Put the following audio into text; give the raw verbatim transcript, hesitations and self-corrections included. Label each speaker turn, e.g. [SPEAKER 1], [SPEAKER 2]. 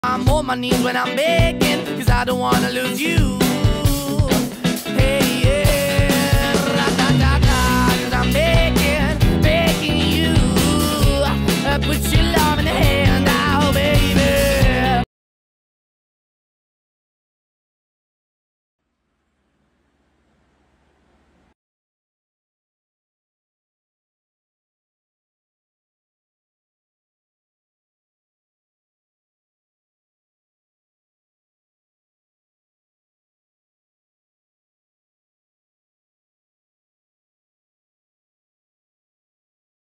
[SPEAKER 1] I'm on my knees when I'm begging, cause I don't wanna lose you.